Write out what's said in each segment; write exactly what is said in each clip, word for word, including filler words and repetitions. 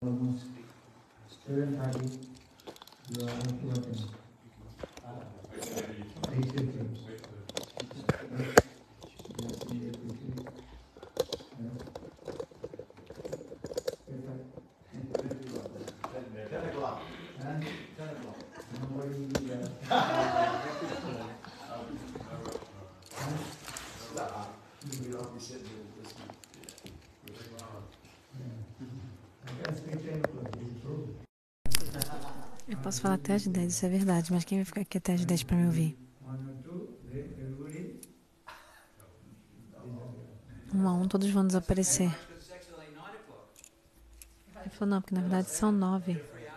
almost seven thirty, you are to attend. Eight fifteen. Just need to quickly. Ten o'clock. And ten o'clock. Nobody will be there. You will not be sitting here this week. I can speak ten o'clock. Is it true? Eu posso falar até às dez, isso é verdade, mas quem vai ficar aqui até às dez para me ouvir? Um a um, todos vão desaparecer. Ele falou, não, porque na verdade são nove.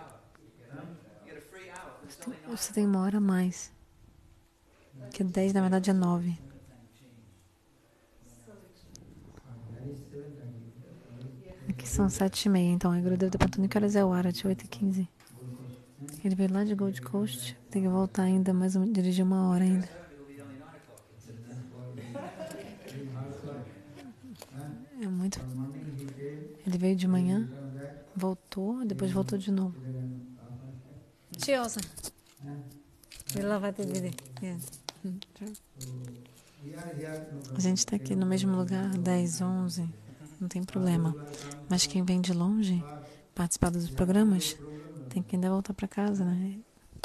Você tem, você tem uma hora a mais. Que dez, na verdade, é nove. Aqui são sete e meia, então a Guru deve estar perguntando que horas é o Arat, oito e quinze. Ele veio lá de Gold Coast, tem que voltar ainda, mais um, dirigir uma hora ainda. É muito. Ele veio de manhã, voltou, depois voltou de novo. Tiosa. Ele lá vai ter dele. A gente está aqui no mesmo lugar, dez, onze, não tem problema. Mas quem vem de longe, participar dos programas, tem que ainda voltar para casa, né?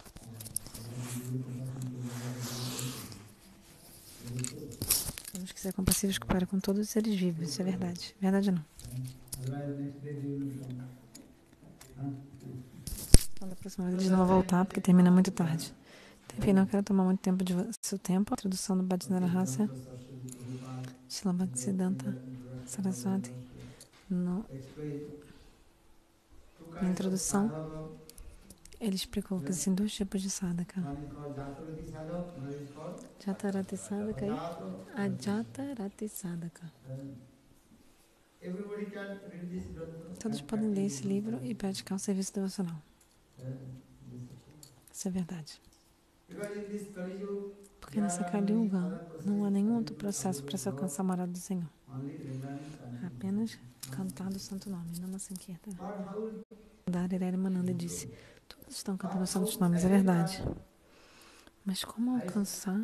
Temos que ser compassivos para com todos os seres vivos, isso é verdade. Verdade não. Então, da próxima vez eles não vão voltar, porque termina muito tarde. Enfim, não quero tomar muito tempo de seu tempo. A introdução do Bhajnara Rasa, Srila Bhaktisiddhanta Saraswati. No, na introdução, ele explicou que existem dois tipos de sadhaka. Jatarati sadhaka e Ajatarati sadhaka. Todos podem ler esse livro e praticar o serviço devocional. Isso é verdade. Porque nessa Kali Yuga não há nenhum outro processo para se alcançar a morada do Senhor. Apenas cantar o santo nome, Nama Sankirtana. Dharirari Mananda disse, todos estão cantando os santos nomes, é verdade. Mas como alcançar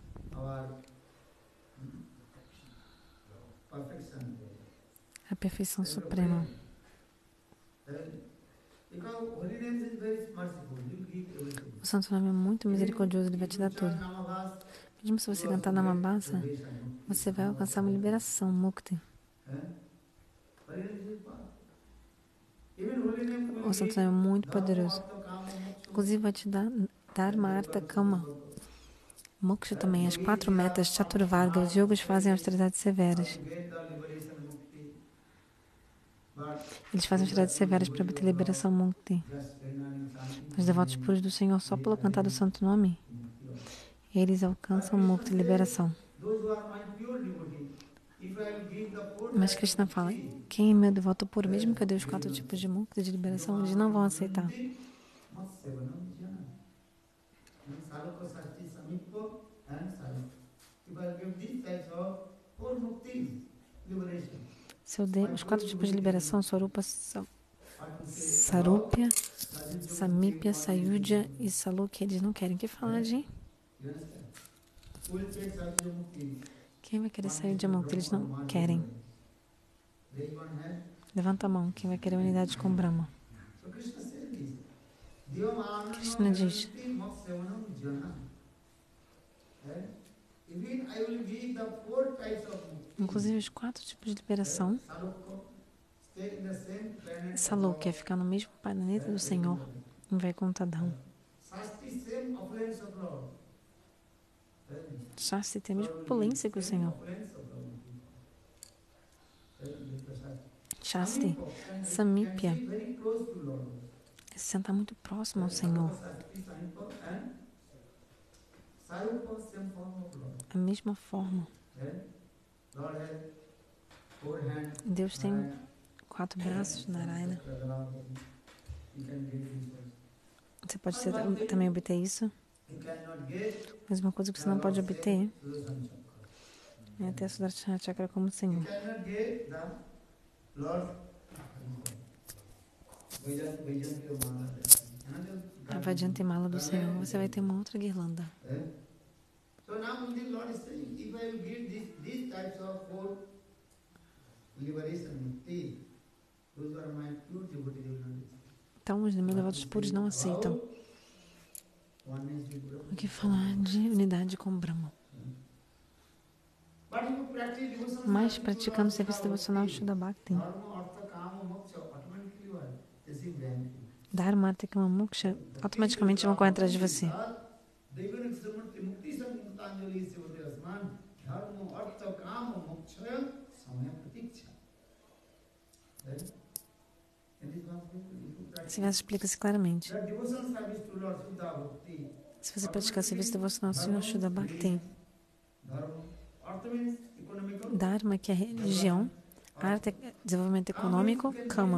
a perfeição suprema? O santo nome é muito misericordioso, ele vai te dar tudo. Mesmo se você cantar Namabasa, você vai alcançar uma liberação, Mukti. O santo nome é muito poderoso. Inclusive vai te dar Dharma, Artha, Kama. Moksha também, as quatro metas, Chaturvarga, os yogos fazem austeridades severas. Eles fazem austeridades severas para obter liberação Mukti. Os devotos puros do Senhor, só pelo cantar do santo nome, eles alcançam Mukti, liberação. Mas Krishna fala, quem é meu devoto puro, mesmo que eu dê os quatro tipos de Mukti, de liberação, eles não vão aceitar. Se eu der os quatro tipos de liberação, Swarupa, Sarupya, Samipya, Sayudhya e Salukya, eles não querem. Que falar, gente? Quem vai querer sair de Mukti? Eles não querem. Levanta a mão. Quem vai querer unidade com Brahma? Krishna diz, inclusive os quatro tipos de liberação, Salukya, ficar no mesmo planeta do Senhor, em Vaikuntadham. Shasti tem a mesma opulência que o Senhor. Shasti, Samipya, é se sentar muito próximo ao Senhor. A mesma forma. Deus tem quatro braços, Narayana. Você pode ser, também obter isso. Mas uma coisa que você não pode obter é ter a Sudarshana Chakra como Senhor. a Vaidyantimala do Senhor, você vai ter uma outra guirlanda. Então, os meus devotos puros não aceitam o que falar de unidade com Brahma. Mas, praticando o serviço devocional Shuddha Bhakti, Dharma, Artha, Kama, Moksha automaticamente vão correr atrás de você. Esse verso explica-se claramente. Se você praticar o serviço devocional Senhor Shuddha Bhakti, Dharma, que é religião, Artha, desenvolvimento econômico, Kama,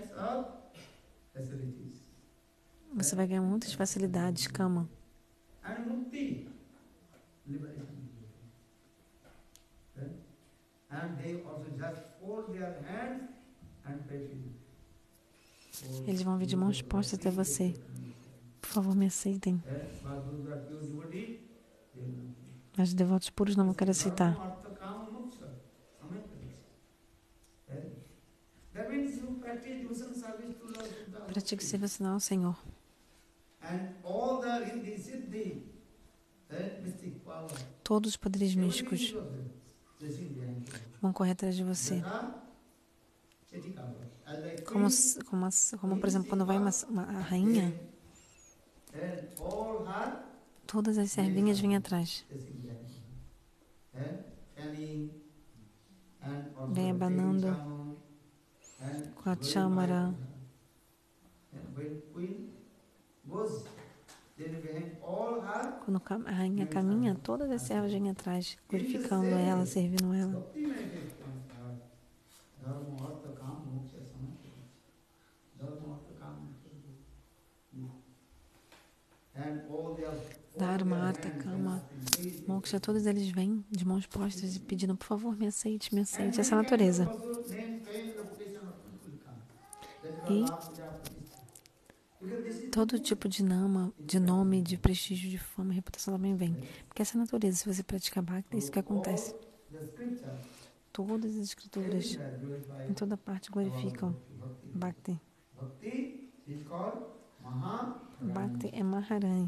você vai ganhar muitas facilidades, Kama. Eles vão vir de mãos postas até você. Por favor, me aceitem. Mas os devotos puros não vão querer aceitar. Pratique serviço ao Senhor. Todos os poderes místicos vão correr atrás de você. Como, como, como por exemplo, quando vai uma, uma a rainha, todas as servinhas vêm atrás. Vem abanando com a Chamara. Quando a rainha caminha, todas as servas vêm atrás, glorificando ela, servindo ela. Dharma, Artha, Kama, Moksha, todos eles vêm de mãos postas e pedindo, por favor, me aceite, me aceite. Essa é a natureza. E todo tipo de nama, de nome, de prestígio, de fama e reputação também vem. Porque essa é a natureza. Se você praticar Bhakti, é isso que acontece. Todas as escrituras, em toda parte, glorificam Bhakti. Bhakti é Maharani.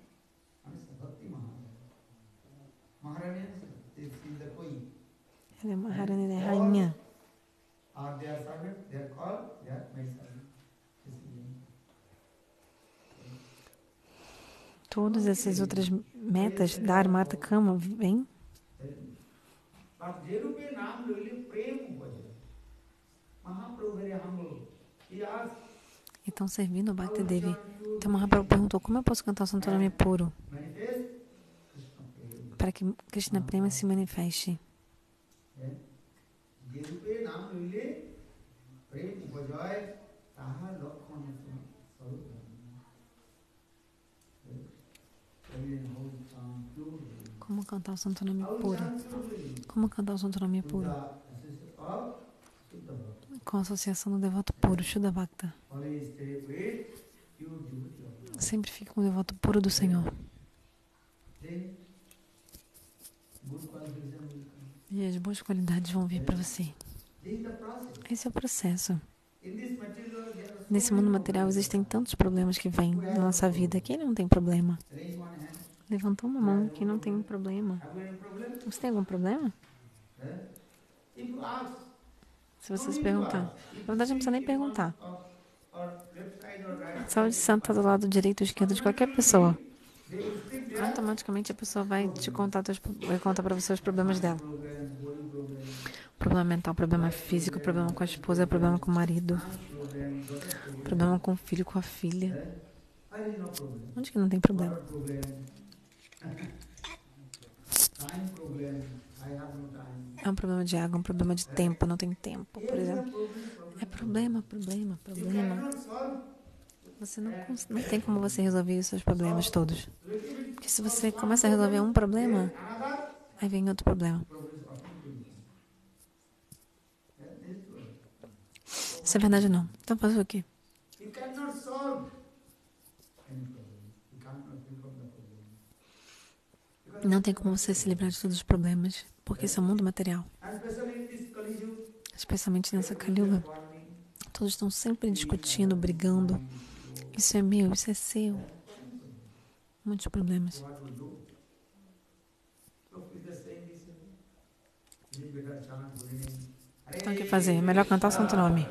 Ela é Maharani, ela é rainha. Todas essas outras metas, Dharma, Artha, Kama, vêm. E estão servindo o Bhakti Devi. Então Mahaprabhu perguntou, como eu posso cantar o Santo Nome puro para que Krishna Prema se manifeste? Como cantar o Santo Nome puro? Como cantar o Santo Nome puro? Com a associação do devoto puro, Shuddha Bhakta. Sempre fica com o devoto puro do Senhor. E as boas qualidades vão vir para você. Esse é o processo. Nesse mundo material existem tantos problemas que vêm na nossa vida. Quem não tem problema? Levantou uma mão. Quem não tem um problema? Você tem algum problema? Se você se perguntar. Na verdade, não precisa nem perguntar. Saúde santa está do lado direito ou esquerdo de qualquer pessoa. Automaticamente a pessoa vai te contar, vai contar para você os problemas dela. Problema mental, problema físico, problema com a esposa, problema com o marido, problema com o filho, com a filha. Onde que não tem problema? É um problema de água, um problema de tempo, não tem tempo, por exemplo. É problema, problema, problema. Você não, não tem como você resolver os seus problemas todos. Porque se você começa a resolver um problema, aí vem outro problema. Isso é verdade ou não? Então fazer o quê? Não tem como você se livrar de todos os problemas, porque esse é o mundo material. Especialmente nessa Kali Yuga. Todos estão sempre discutindo, brigando. Isso é meu, isso é seu. Muitos problemas. Então o que fazer? É melhor cantar o Santo Nome.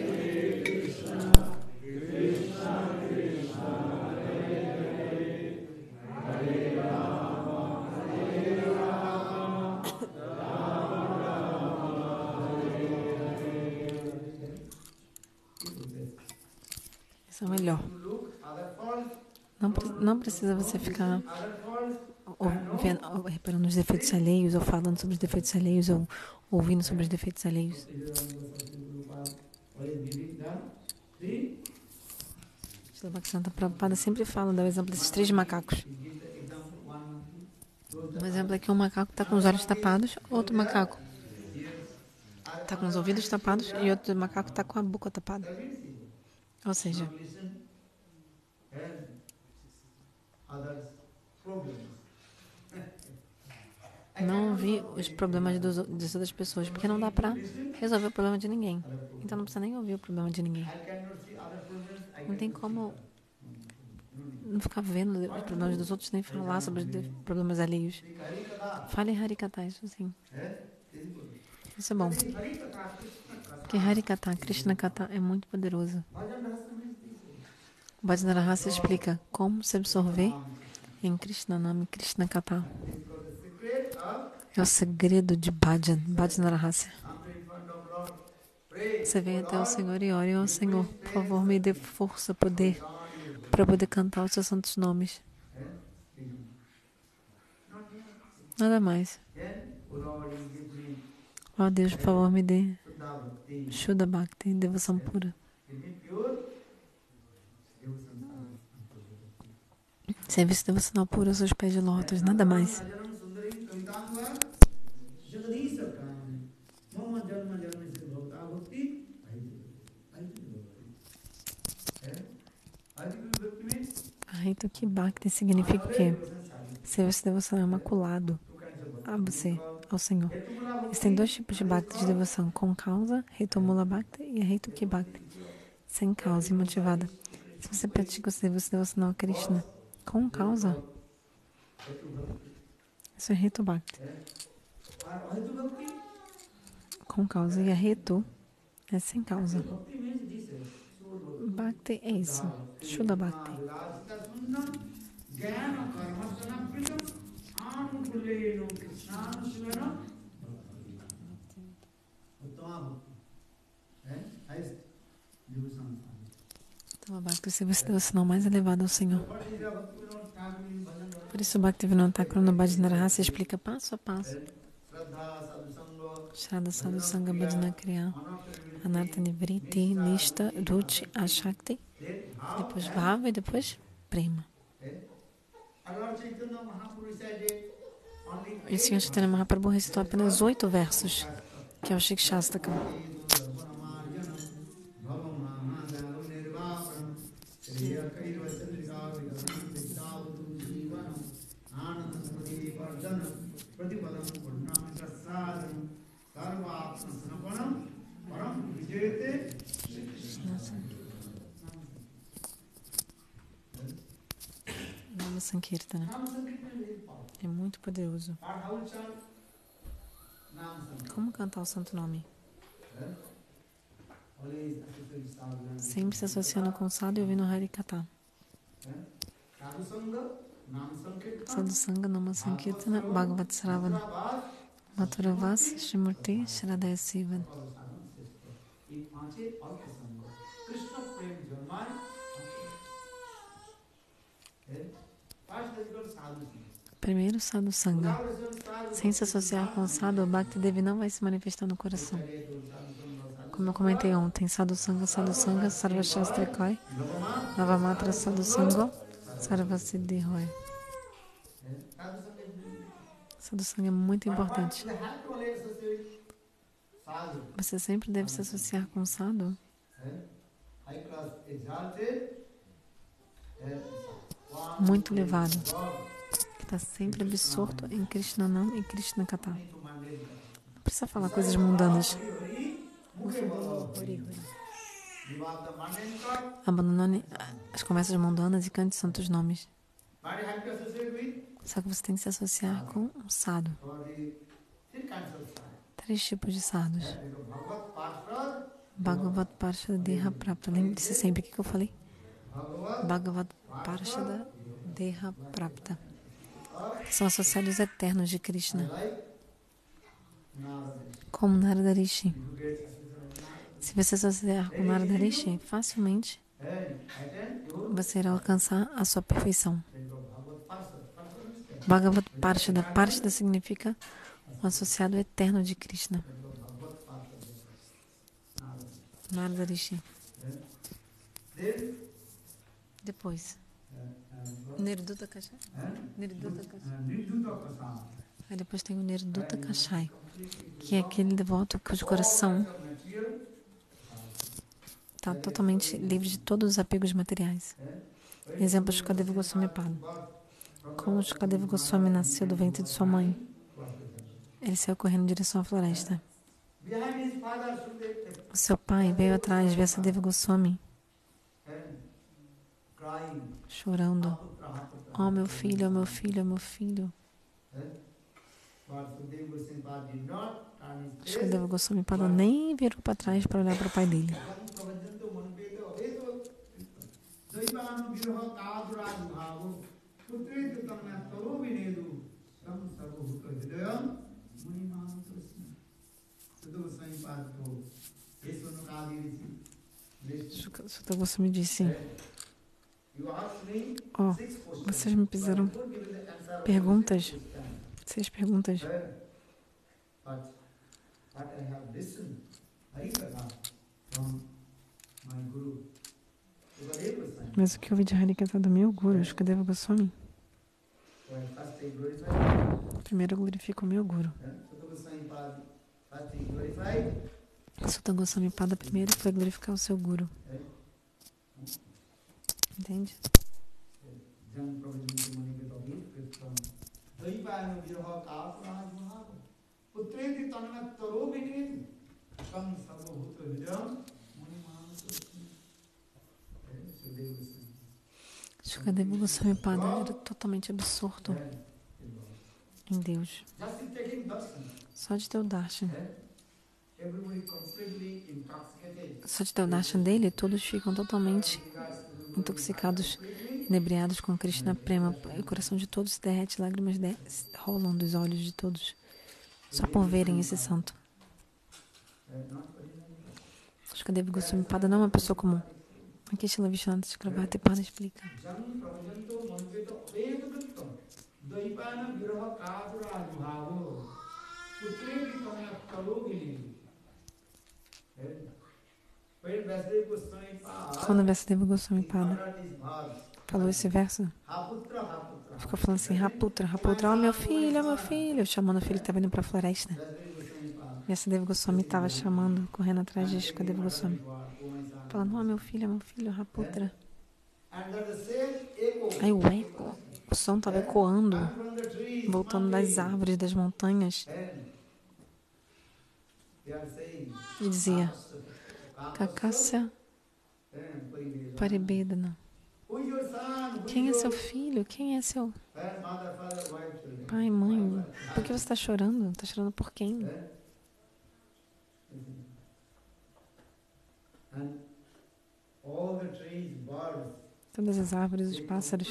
Isso é o melhor. Não, não precisa você ficar ou, vendo, ou, reparando os defeitos alheios, ou falando sobre os defeitos alheios, ou ouvindo sobre os defeitos alheios. Srila Bhaktivedanta Prabhupada sempre fala, dá o exemplo desses três macacos. Um exemplo é que um macaco está com os olhos tapados, outro macaco está com os ouvidos tapados e outro macaco está com a boca tapada. Ou seja, não ouvir os problemas dos, das outras pessoas, porque não dá para resolver o problema de ninguém. Então não precisa nem ouvir o problema de ninguém. Não tem como não ficar vendo os problemas dos outros, nem falar sobre os problemas alheios. Fale Harikata, isso sim. Isso é bom. Porque Harikata, Krishna Kata é muito poderoso. O Bhajan Rahasya explica como se absorver em Krishna Nami, Krishna Kata. É o segredo de Bhajan, Bhajan Rahasya. Você vem até o Senhor e ore, ó Senhor, por favor, me dê força, poder, para poder cantar os seus santos nomes. Nada mais. Ó Deus, por favor, me dê Shuddha Bhakti, devoção pura. Serviço devocional puro aos seus pés de lótus, nada mais. Ahito que Bhakti significa o quê? Serviço devocional imaculado a você, ao Senhor. Existem dois tipos de Bhakti de devoção, com causa, Hetumula Bhakti, e Ahito que Bhakti, sem causa e motivada. Se você pratica o serviço devocional a Krishna com causa, isso é Hetu Bhakti. Com causa. E a Hetu é sem causa. Bhakti é isso. Shuddha Bhakti. Então a Bhakti é o serviço devocional mais elevado ao Senhor. Por isso o Bhaktivinoda Thakur no Bhajan Rahasya explica passo a passo. Shraddha Sadhu Sangha Bhajana Kriya, Anartha Nivriti, Nishta, Ruchi, Ashakti, depois Bhava e depois Prema. E o Senhor Chaitanya Mahaprabhu recitou apenas oito versos, que é o Shikshastakam. Nama Sankirtana é muito poderoso. Como cantar o santo nome? Sempre se associando com o sadhu e ouvindo Harikata. Sadhu Sangha, Nama Sankirtana, Bhagavat Sravana, Mathuravas, Shrimurti, Shradaya Sivan. Primeiro, Sadhu Sangha. Sem se associar com o sadhu, o Bhakti Devi não vai se manifestar no coração. Como eu comentei ontem, Sadhu Sangha, Sadhu Sangha, Sarva Shastra Koi, Navamatra Sadhu Sangha, Sarva Siddhi Roy. Sadhu Sangha é muito importante. Você sempre deve se associar com o sadhu muito elevado, que está está sempre absorto em Krishna Nam e Krishna Katha. Não precisa falar coisas mundanas. Abandone as conversas mundanas e cante santos nomes. Só que você tem que se associar com um sadhu. Três tipos de sadhus. Bhagavad Parshada Deha Prapta. Lembre-se sempre o que eu falei. Bhagavad Parshada Deha Prapta. São associados eternos de Krishna. Como Narada Rishi. Se você se associar com Narada Rishi, facilmente você irá alcançar a sua perfeição. Bhagavad Parshada. Parshada significa um associado eterno de Krishna. Narada Rishi. Depois. Nirduta Kashai. Nirduta Kashai. Aí depois tem o Nirduta Kashai, que é aquele devoto cujo coração está totalmente livre de todos os apegos materiais. Exemplo, Shukadeva Goswami Pada. Como Shukadeva Goswami nasceu do ventre de sua mãe, ele saiu correndo em direção à floresta. O seu pai veio atrás de Vyasadeva Goswami, chorando. Oh, meu filho, oh, meu filho, oh, meu filho. Shukadeva Goswami Pada nem virou para trás para olhar para o pai dele. Shukadeva Goswami disse: Oh, vocês me fizeram perguntas, seis perguntas. Mas o que eu ouvi de Harikatha do meu Guru, Shukadeva Goswami? Primeiro eu glorifico o meu Guru. Sutta Goswami Pada primeiro foi glorificar o seu Guru. Entende? Shukadeva Goswami Pada era totalmente absorto em Deus. Só de ter o darshan. Só de ter o darshan dele, todos ficam totalmente intoxicados, inebriados com Krishna Prema. E o coração de todos se derrete, lágrimas de... rolam dos olhos de todos, só por verem esse santo. Shukadeva Goswami Pada não é uma pessoa comum. Aqui Srila Vishwanath Chakravarti Pada explica. Quando Vyasadeva Goswami Pada falou esse verso, ficou falando assim: Raputra, Raputra, ó, meu filho, ó, meu filho, chamando o filho que estava indo para a floresta. Vyasadeva Goswami estava chamando, correndo atrás de Shukadeva Goswami, falando: ó, meu filho, ó, meu filho, Raputra. Aí o eco, o som estava ecoando, voltando das árvores, das montanhas, e dizia: Kakasya Paribedana. Quem é seu filho? Quem é seu pai, mãe? Por que você está chorando? Está chorando por quem? Todas as árvores, os pássaros,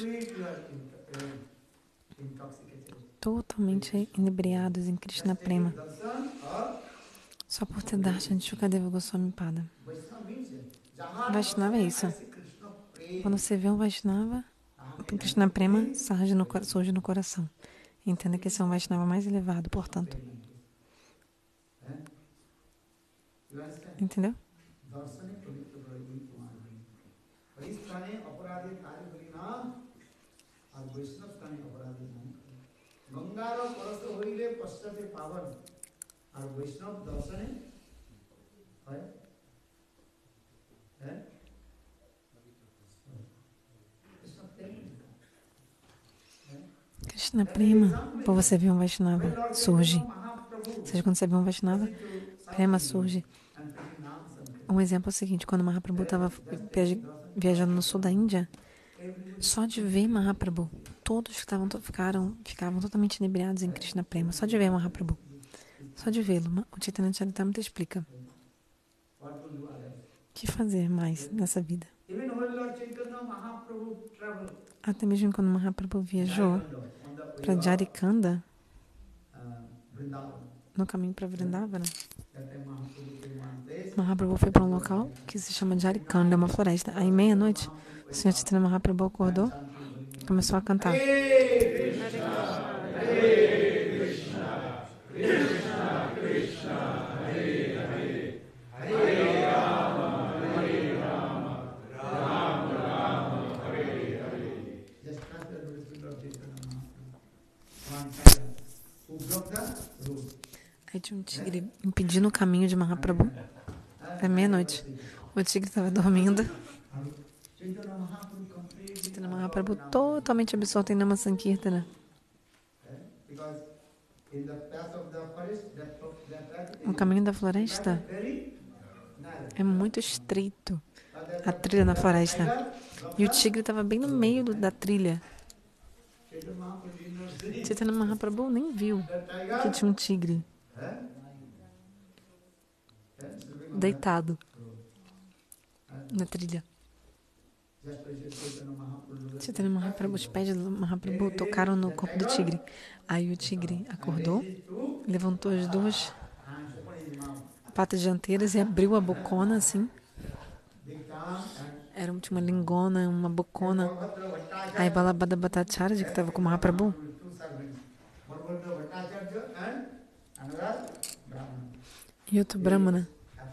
totalmente inebriados em Krishna Prema, só por ter darshan de Shukadeva Goswami Pada. Vaishnava é isso. Quando você vê um Vaishnava, o Krishna Prema surge no, surge no coração. Entenda que esse é um Vaishnava mais elevado, portanto. Entendeu? Krishna Prema, por você ver um Vaishnava, surge. Ou seja, quando você vê um Vaishnava, Prema surge. Um exemplo é o seguinte, quando Mahaprabhu estava viajando no sul da Índia, só de ver Mahaprabhu, todos estavam, ficaram, ficavam totalmente inebriados em Krishna Prema, só de ver Mahaprabhu. Só de vê-lo. O Chaitanya Charitamrita explica. O que fazer mais nessa vida? Até mesmo quando Mahaprabhu viajou para Jharikanda, no caminho para Vrindavana, Mahaprabhu foi para um local que se chama Jharikanda, uma floresta. Aí, meia-noite, o Senhor Chaitanya Mahaprabhu acordou e começou a cantar. Aí tinha um tigre impedindo o caminho de Mahaprabhu. Era meia-noite. O tigre estava dormindo. Chaitanya Mahaprabhu totalmente absorto em Nama Sankirtana. O caminho da floresta é muito estreito. A trilha na floresta. E o tigre estava bem no meio do, da trilha. Chaitanya Mahaprabhu nem viu que tinha um tigre deitado na trilha. Chaitanya Mahaprabhu, os pés do Mahaprabhu tocaram no corpo do tigre. Aí o tigre acordou, levantou as duas patas dianteiras e abriu a bocona assim. Era tinha uma lingona, uma bocona. Aí Balabhadra Bhattacharya, que estava com o Mahaprabhu, e outro Brahmana,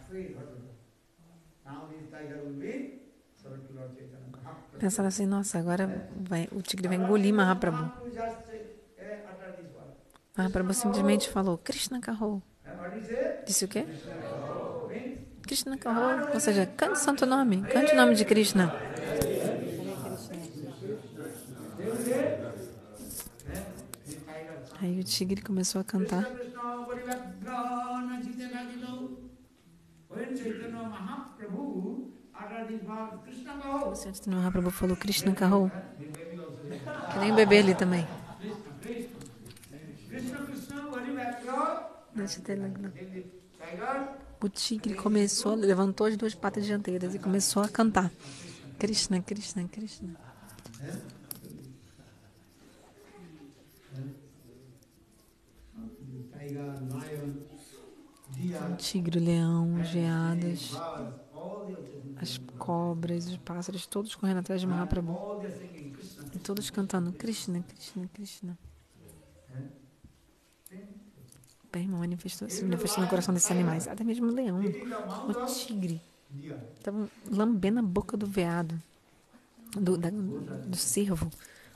pensaram assim, nossa, agora vai, o tigre vai engolir Mahaprabhu. Mahaprabhu simplesmente falou, Krishna Kaho. Disse o quê? Krishna Kaho, ou seja, cante o santo nome, cante o nome de Krishna. Aí o tigre começou a cantar. O Senhor Chaitanya Mahaprabhu falou Krishna Kaho. Que nem o bebê ali também. O tigre começou, levantou as duas patas dianteiras e começou a cantar. Krishna, Krishna, Krishna. O tigre, o leão, os veados, as cobras, os pássaros, todos correndo atrás de Mahaprabhu. E todos cantando Krishna, Krishna, Krishna. Bem, manifestou, se manifestou no coração desses animais. Até mesmo o leão, o tigre. Estavam lambendo a boca do veado, do, da, do cervo.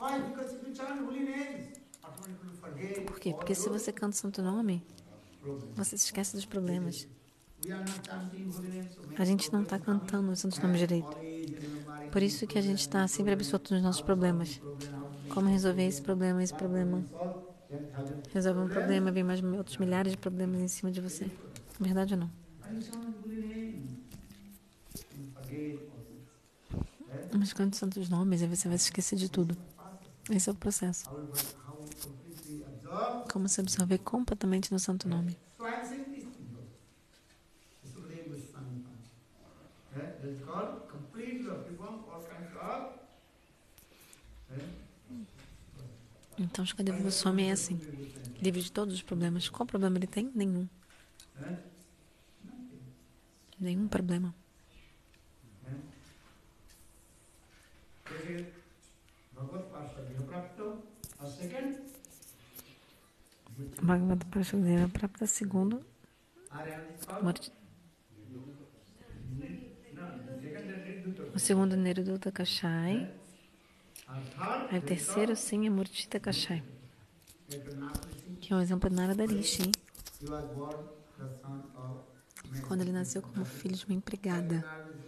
Por quê? Porque se você canta o santo nome, você se esquece dos problemas. A gente não está cantando o santo nome direito. Por isso que a gente está sempre absorto nos nossos problemas. Como resolver esse problema, esse problema? Resolve um problema, vem mais outros milhares de problemas em cima de você. Verdade ou não? Mas cante santos nomes, aí você vai se esquecer de tudo. Esse é o processo. Como se absorver completamente no santo nome. Então, Shukadeva Goswami é assim, livre de todos os problemas. Qual problema ele tem? Nenhum. Nenhum problema. Bhagavad Prashadeva Prapta segundo. O segundo Niruddha Kashai. Aí o terceiro sim é Murtita Kashai, que é um exemplo de Narada Rishi, hein? Quando ele nasceu como filho de uma empregada.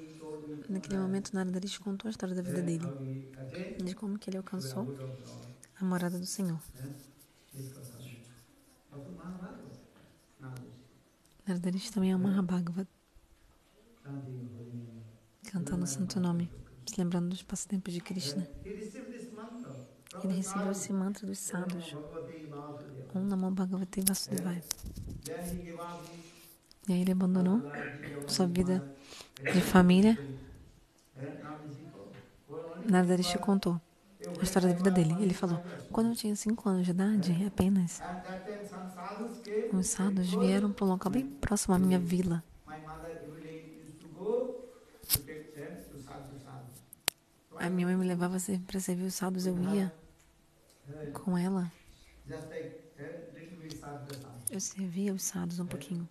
Naquele momento Narada Rishi contou a história da vida dele, de como que ele alcançou a morada do Senhor. Narada Rishi também é uma Mahabhagavata, cantando o santo nome, se lembrando dos passatempos de Krishna. Ele recebeu esse mantra dos sadhus, Om Namo Bhagavate Vasudevaya. E aí ele abandonou sua vida de família. Narada Rishi contou a história da vida dele. Ele falou, quando eu tinha cinco anos de idade, apenas, os sadhus vieram para um local bem próximo à minha vila. A minha mãe me levava sempre para servir os sadhus, eu ia com ela. Eu servia os sadhus um pouquinho.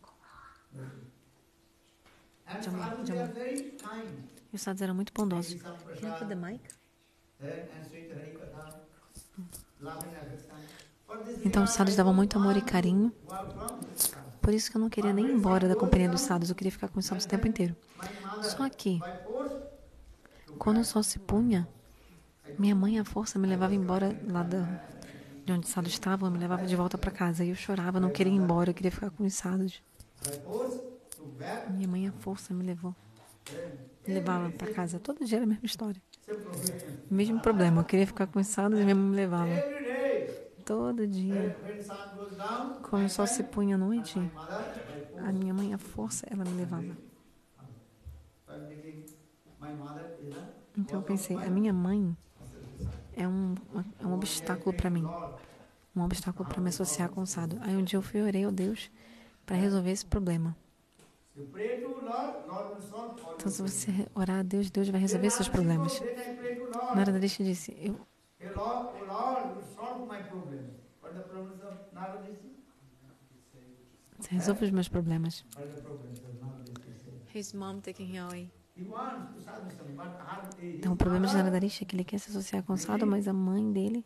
De amor, de amor. E os sadhus eram muito bondosos. Can you put the mic? Então os sadhus davam muito amor e carinho. Por isso que eu não queria nem ir embora da companhia dos sadhus. Eu queria ficar com os sadhus o tempo inteiro. Só que, quando o sol se punha, minha mãe, à força, me levava embora lá da, de onde os sadhus estavam, me levava de volta para casa. E eu chorava, não queria ir embora, eu queria ficar com os sadhus. Minha mãe, à força, me levou. Me levava para casa. Todo dia era a mesma história. Mesmo problema. Eu queria ficar com os sadhus e minha mãe me levava. Todo dia. Quando o sol se punha à noite, a minha mãe, à força, ela me levava. Então eu pensei, a minha mãe é um, é um obstáculo para mim. Um obstáculo para me associar com o sadhu. Aí um dia eu fui e orei a Deus para resolver esse problema. Então, se você orar a Deus, Deus vai resolver seus problemas. Narada Rishi disse, eu... Você resolve os meus problemas. His mom taking him away. Então, o problema de Narada Rishi é que ele quer se associar com o sadhu, mas a mãe dele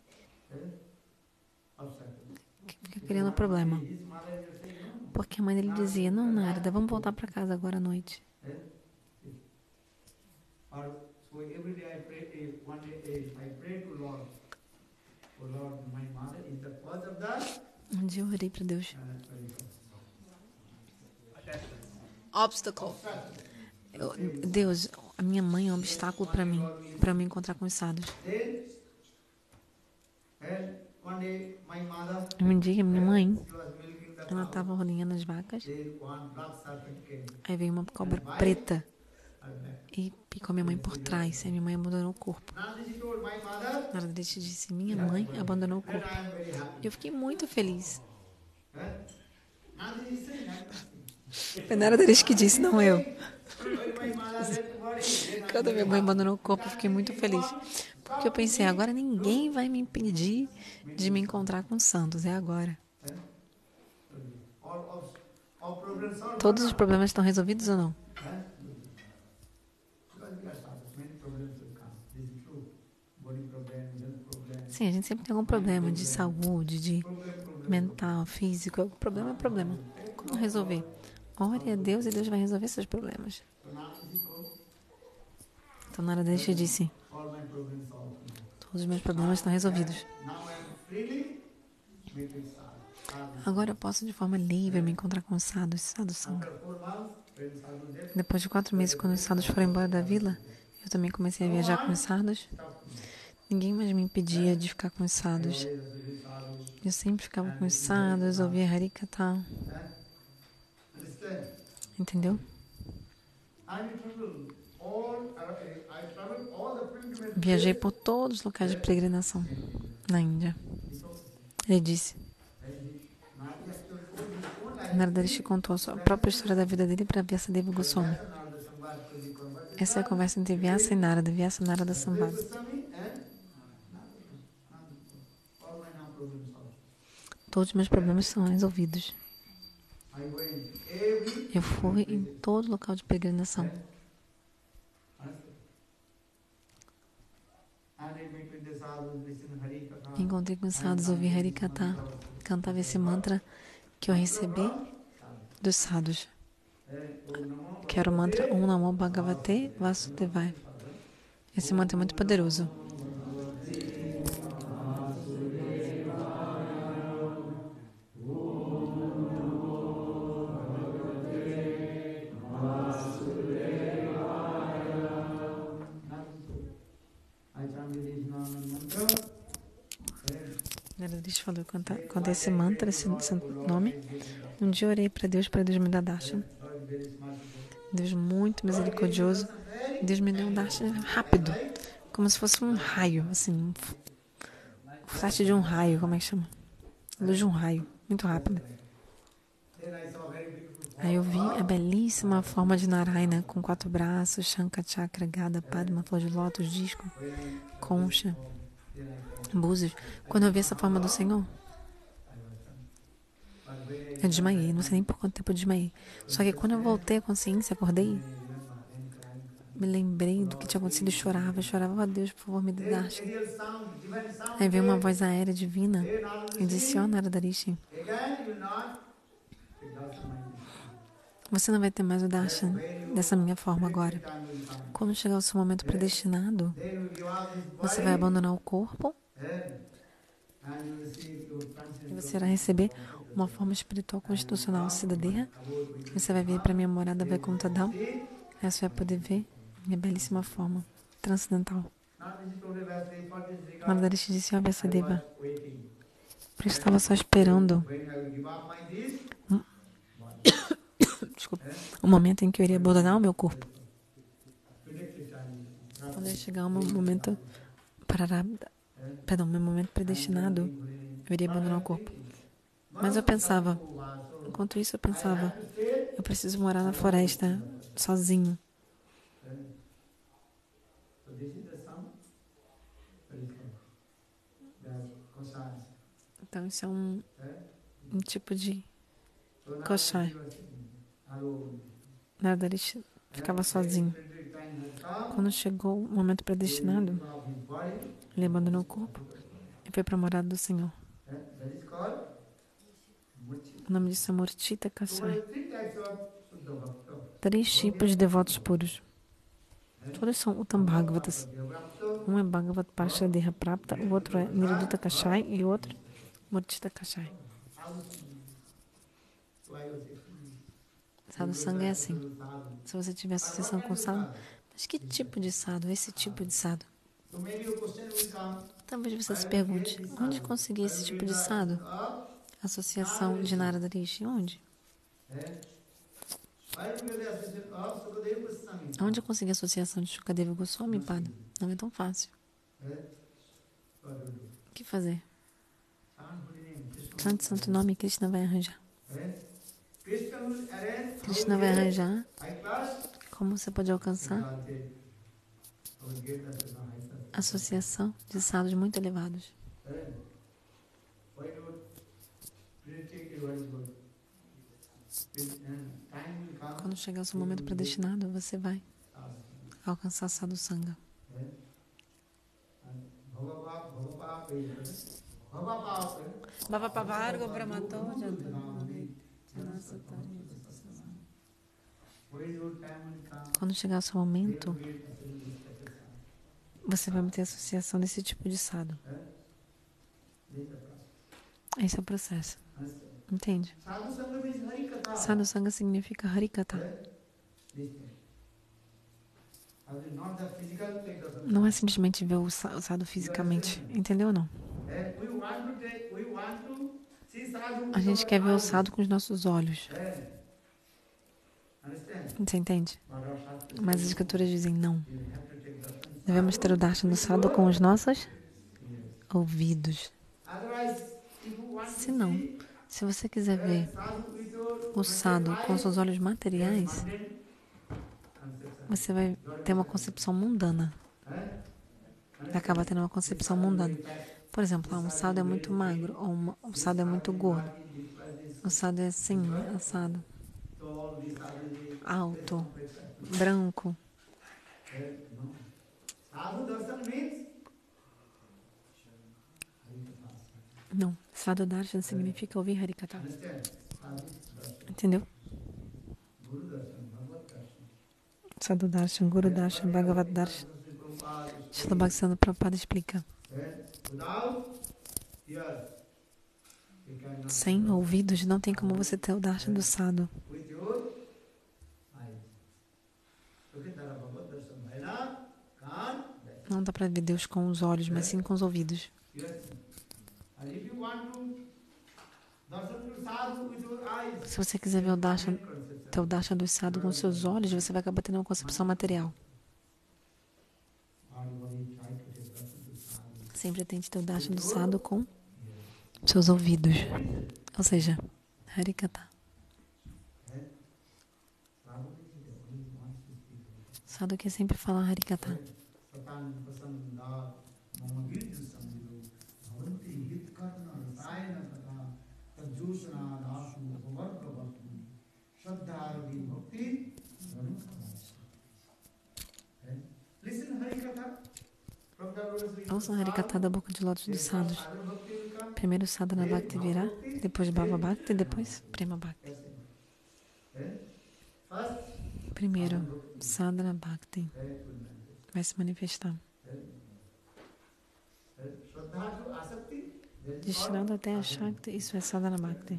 fica criando problema. Porque a mãe dele dizia, não, Narada, vamos voltar para casa agora à noite. Um dia eu orei para Deus. Obstacle. Eu, Deus, a minha mãe é um obstáculo para mim, para me encontrar com os sadhus. Um dia, minha mãe, ela estava ordenhando as vacas. Aí veio uma cobra preta e picou minha mãe por trás. Aí minha mãe abandonou o corpo. Narada Rishi disse, minha mãe abandonou o corpo. E eu fiquei muito feliz. Foi Narada Rishi que disse, não eu. Quando minha mãe abandonou o corpo, eu fiquei muito feliz. Porque eu pensei, agora ninguém vai me impedir de me encontrar com os santos. É agora. Todos os problemas estão resolvidos ou não? Sim, a gente sempre tem algum problema de saúde, de mental, físico. O problema é problema. Como resolver? Ore a Deus e Deus vai resolver seus problemas. Então, Narada Rishi disse, todos os meus problemas estão resolvidos. Agora eu posso, de forma livre, me encontrar com os sadhus, sadhus sangha. Depois de quatro meses, quando os sadhus foram embora da vila, eu também comecei a viajar com os sadhus. Ninguém mais me impedia de ficar com os sadhus. Eu sempre ficava com os sadhus, ouvia Harikatha. Entendeu? Viajei por todos os locais de peregrinação na Índia. Ele disse. Narada Rishi contou a sua própria história da vida dele para Vyasadeva Goswami. Essa é a conversa entre Vyasa e Narada, Vyasa e Narada Samvada. Todos os meus problemas são resolvidos. Eu fui em todo local de peregrinação. Encontrei com os sadhus, ouvi Harikatha, cantava esse mantra que eu recebi dos sadhus. Que era o mantra Om Namo Bhagavate Vasudevaya. Esse mantra é muito poderoso. Narada falou, conta, conta esse mantra, esse santo nome. Um dia eu orei para Deus, para Deus me dar darshan. Deus muito misericordioso. Deus me deu um darshan rápido, como se fosse um raio, assim, um flash de um raio, como é que chama? Luz de um raio, muito rápido. Aí eu vi a belíssima forma de Narayana, com quatro braços, Shankha, Chakra, Gada, Padma, flor de lótus, disco, concha, búzios. Quando eu vi essa forma do Senhor, eu desmaiei, não sei nem por quanto tempo eu desmaiei. Só que quando eu voltei à consciência, acordei, me lembrei do que tinha acontecido e chorava, chorava, oh Deus, por favor, me dê darshan. Aí veio uma voz aérea divina e disse, ó oh, Narada Rishi, você não vai ter mais o darshan dessa minha forma agora. Quando chegar o seu momento predestinado, você vai abandonar o corpo e você irá receber uma forma espiritual constitucional cidadã. Você vai vir para minha morada, vai contadão. Aí você vai poder ver minha belíssima forma transcendental. Narada Rishi disse, ó Vyasadeva, eu estava só esperando um, desculpa, um momento em que eu iria abandonar o meu corpo. Quando eu chegar o meu momento parará, perdão, meu momento predestinado, eu iria abandonar o corpo. Mas eu pensava, enquanto isso eu pensava, eu preciso morar na floresta sozinho. Então isso é um, um tipo de koshai. Narada Rishi ficava sozinho. Quando chegou o momento predestinado, ele abandonou o corpo e foi para a morada do Senhor. O nome disso é Murtita Kashai. Três tipos de devotos puros. Todos são Uttam Bhagavatas. Um é Bhagavat Pasha Deha Prapta, o outro é Niruddhita Kashai e o outro Murtita Kashai. Sadhu Sangha é assim. Se você tiver associação com sadhu, mas que tipo de sadhu? Esse tipo de sadhu. Talvez você se pergunte, onde conseguir esse tipo de sadhu? Associação de Narada Rishi, onde? Onde eu consegui a associação de Shukadeva Goswami, Pada? Não é tão fácil. O que fazer? Santo Santo Nome, Krishna vai arranjar. Krishna vai arranjar. Como você pode alcançar? Associação de sadhus muito elevados. Quando chegar o seu momento predestinado, você vai alcançar sadhu sangha. Quando chegar o seu momento, você vai ter associação desse tipo de sadhu. Esse é o processo. Entende? Sadhu Sangha significa Harikatha. Não é simplesmente ver o sadhu fisicamente. Entendeu ou não? A gente quer ver o sadhu com os nossos olhos. Você entende? Mas as escrituras dizem não. Devemos ter o darshan do sadhu com os nossos ouvidos. Se não, se você quiser ver o sadhu com seus olhos materiais, você vai ter uma concepção mundana. Vai acabar tendo uma concepção mundana. Por exemplo, um sadhu é muito magro, ou uma, um sadhu é muito gordo. O sadhu é assim, assado, alto, branco. Não, sadhu darshan significa ouvir Harikatha. Entendeu? Sadhu darshan, Guru darshan, Bhagavad darshan. Srila Bhaktivinoda Prabhupada explica. Sem ouvidos não tem como você ter o darshan do sadhu. Não dá para ver Deus com os olhos, mas sim com os ouvidos. Se você quiser ver o darshan, o darshan do sadhu com seus olhos, você vai acabar tendo uma concepção material. Sempre tente ter o darshan do sadhu com seus ouvidos. Ou seja, Harikatha. Sadhu que sempre fala Harikatha. Ouçam Harikatha da boca de lótus dos sadhus. Primeiro Sadhana Bhakti virá, depois Bhava Bhakti, depois Prema Bhakti. Primeiro Sadhana Bhakti vai se manifestar. De Shraddha até a Shakti, isso é Sadhana Bhakti.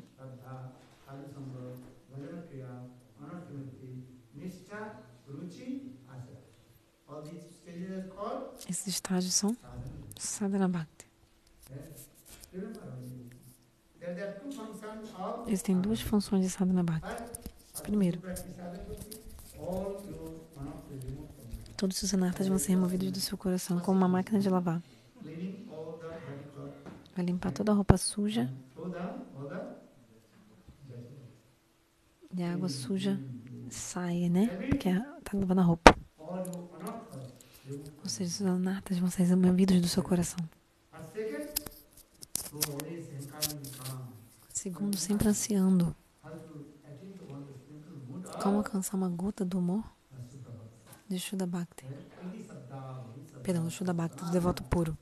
Esses estágios são Sadhana Bhakti. Existem duas funções de Sadhana Bhakti. Primeiro, todos os anartas vão ser removidos do seu coração como uma máquina de lavar. Vai limpar toda a roupa suja e a água suja sai, né? Porque está lavando a roupa. Ou seja, os anartas vão ser removidos do seu coração. Segundo, sempre ansiando como alcançar uma gota do amor de Shuddha Bhakti. Perdão, do Shuddha Bhakti, do devoto puro.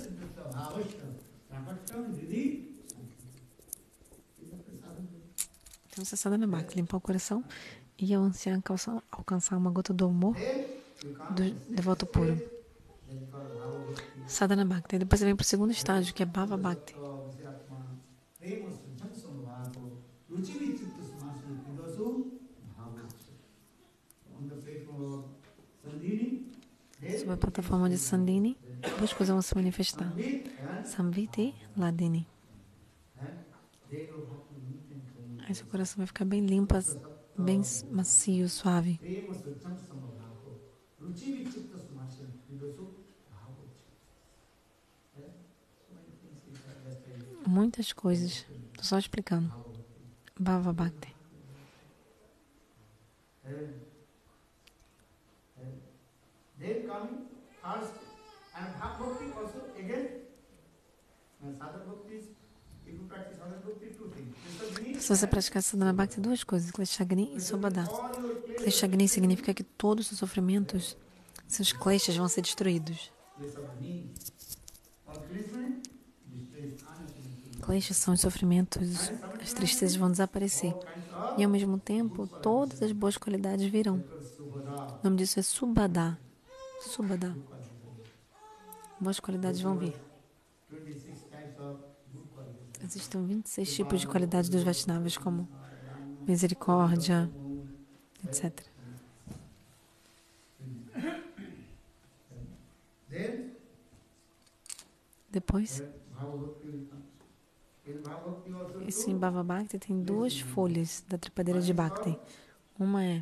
Então, você Sadhana Bhakti, limpar o coração e ao ansiar alcançar uma gota do amor do devoto puro. Sadhana Bhakti. Depois você vem para o segundo estágio, que é Bhava Bhakti. Sob a plataforma de Sandhini, duas coisas vão se manifestar. Samvit e Ladini. Aí seu coração vai ficar bem limpo, bem macio, suave. Muitas coisas. Estou só explicando. Bhava Bhakti. Se você praticar Sadhana Bhakti, duas coisas, Kleshagni e Subhadha. Kleshagni significa que todos os sofrimentos, seus kleshas vão ser destruídos. Kleshas são os sofrimentos, as tristezas vão desaparecer. E ao mesmo tempo, todas as boas qualidades virão. O nome disso é Subhadha. Subhadha. Boas qualidades vão vir. Existem vinte e seis tipos de qualidades dos Vaishnavas, como misericórdia, etcétera. Depois, esse Bhava Bhakti tem duas folhas da trepadeira de Bhakti. Uma é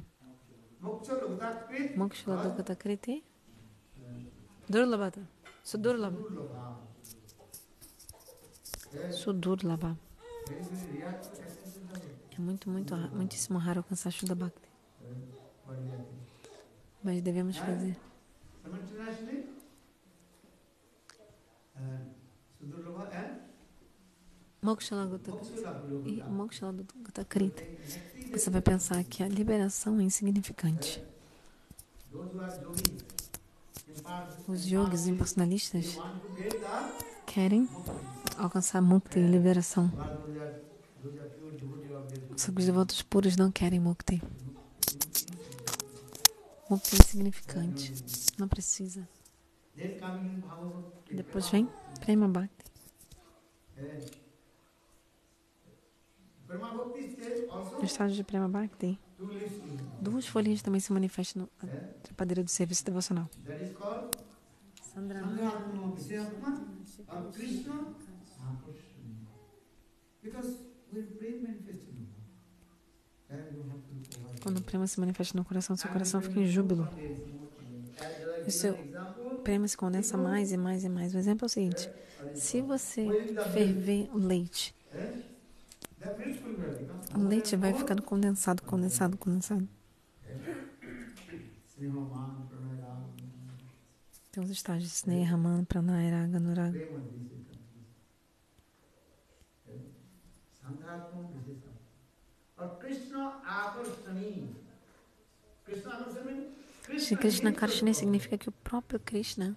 Moksha Logata Kriti Durlabhata Sudurlabha Sudurlabha. É muito, muito, muitíssimo raro alcançar Shuddha Bhakti. Mas devemos fazer. Moksha Logata Kriti. Você vai pensar que a liberação é insignificante. Os yogis impersonalistas querem alcançar mukti e liberação. Só que os devotos puros não querem mukti. Mukti é insignificante. Não precisa. Depois vem Prema Bhakti. No estágio de Prema Bhakti, duas folhinhas também se manifestam na trepadeira do serviço devocional. Quando o prema se manifesta no coração, seu coração fica em júbilo. E o seu prema se condensa mais e mais e mais. O exemplo é o seguinte: se você ferver o leite, o leite vai ficando condensado, condensado, condensado. Tem os estágios de Sneha, Man, Pranaya, Raga, Anuraga. Shri Krishna Karshani significa que o próprio Krishna,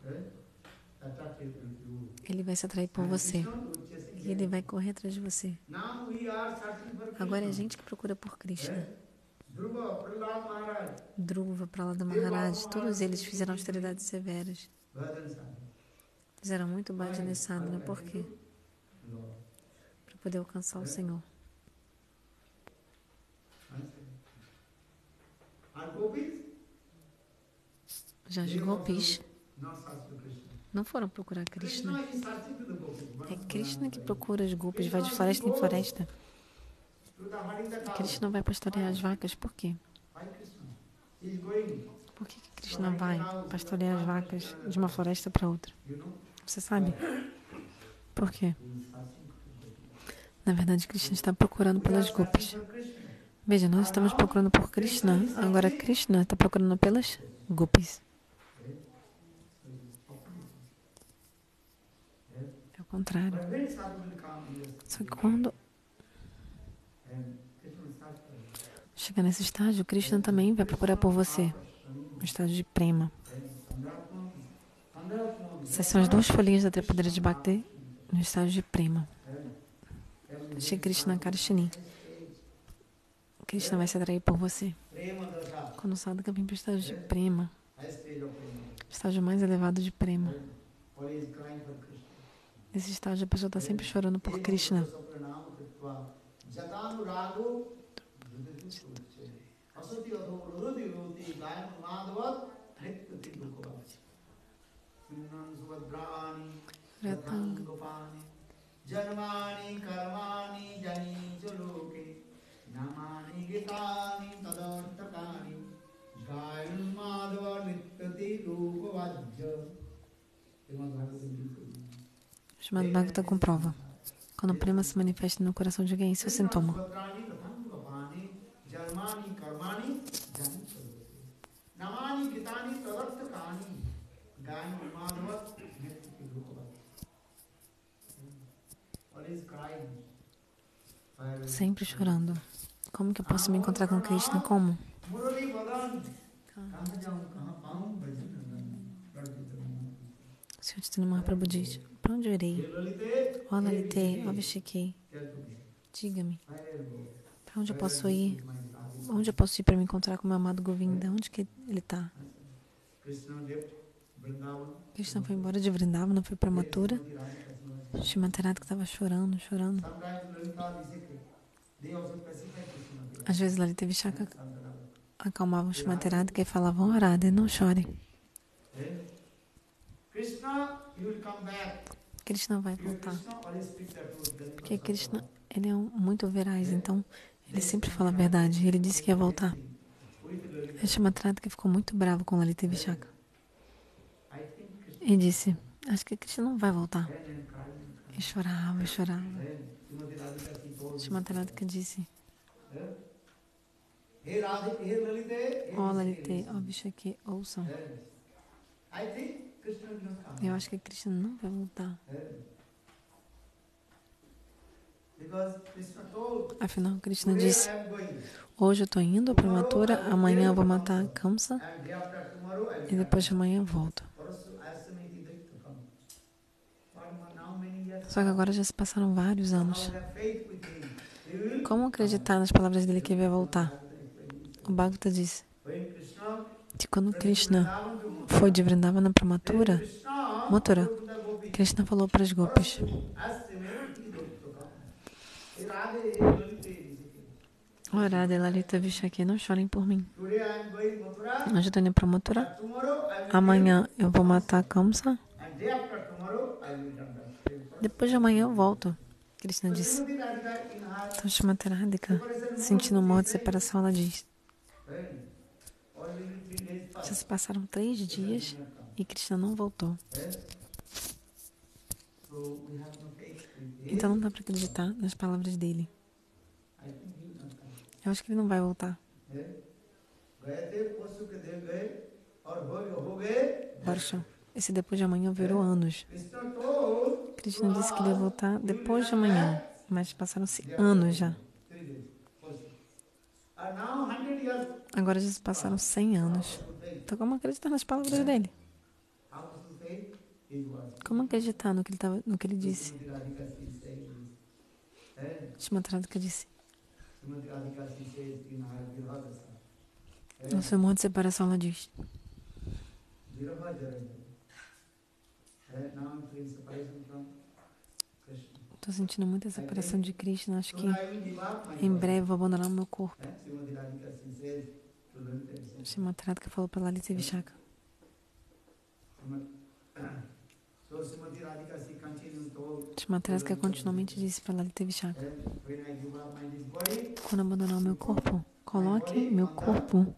ele vai se atrair por você. E ele vai correr atrás de você. Agora é a gente que procura por Krishna. Dhruva, Prahlada Maharaj, todos eles fizeram austeridades severas. Fizeram muito bhajana sadhana. Por quê? Para poder alcançar o Senhor. Já os gopis não foram procurar Krishna. É Krishna que procura os gopis, vai de floresta em floresta. Krishna vai pastorear as vacas, por quê? Por que Krishna vai pastorear as vacas de uma floresta para outra? Você sabe? Por quê? Na verdade, Krishna está procurando pelas gopis. Veja, nós estamos procurando por Krishna. Agora, Krishna está procurando pelas gopis. É o contrário. Só que quando chegar nesse estágio, Krishna também vai procurar por você. No estágio de prema. Essas são as duas folhinhas da trepadeira de Bhakti no estágio de prema. Shri Krishna Karshani. Krishna vai se atrair por você. Quando o sadhaka vem para o estágio de prema, estágio mais elevado de prema, nesse estágio a pessoa está sempre chorando por Krishna. Janmani karmani jani joloke namani gitani tadartakani gayan madhava nityati rupavajja. Srimad Bhagavata comprova. Quando o prema se manifesta no coração de alguém, isso é o sintoma. Sempre chorando. Como que eu posso me encontrar com Krishna? Como? O Senhor Chaitanya Mahaprabhu diz: para onde eu irei? Ó Lalite, ó Vishiki, diga-me, para onde eu posso ir? Onde eu posso ir para me encontrar com meu amado Govinda? Onde que ele está? Krishna foi embora de Vrindavana, foi para Mathura. Shrimati Radhika estava chorando, chorando. Às vezes Lalita e Vishaka acalmavam Shrimati Radhika e falavam: ó Radha, não chore. Krishna vai voltar. Porque Krishna, ele é um, muito veraz, então ele sempre fala a verdade. Ele disse que ia voltar. A Shrimati Radhika ficou muito bravo com Lalita e Vishaka. E disse: acho que Krishna não vai voltar. E chorava, e chorava. Shrimati Radhika disse: ó Lalite, ó Vishaki, ouçam. Eu acho que Krishna não vai voltar. Afinal, Krishna disse: hoje eu estou indo para Mathura, amanhã eu vou matar Kamsa e depois de amanhã eu volto. Só que agora já se passaram vários anos. Como acreditar nas palavras dele que ele vai voltar? O Bhagavata disse que quando Krishna foi de Vrindavana para Mathura, Mathura, Krishna falou para as gopis: ó Radha e Lalita Vishaki, não chorem por mim. Hoje eu estou indo para Mathura, amanhã eu vou matar Kamsa Depois de amanhã eu volto, Krishna disse. Então Shrimati Radhika, sentindo um morro de separação, ela diz: já se passaram três dias e Krishna não voltou. Então não dá para acreditar nas palavras dele. Eu acho que ele não vai voltar. Barucham, esse depois de amanhã virou anos. Krishna disse que ele ia voltar depois de amanhã, mas passaram-se anos já. Agora já se passaram cem anos. Então como acreditar nas palavras dele? Como acreditar no que ele, tava, no que ele disse? Shrimati Radhika disse: no seu modo de separação, ela diz: estou sentindo muita separação de Krishna. Acho que em breve vou abandonar o meu corpo. Shrimati Radhika falou para Lalita e Vishaka. Shrimati Radhika continuamente disse para Lalita e Vishaka: quando abandonar o meu corpo, coloque meu corpo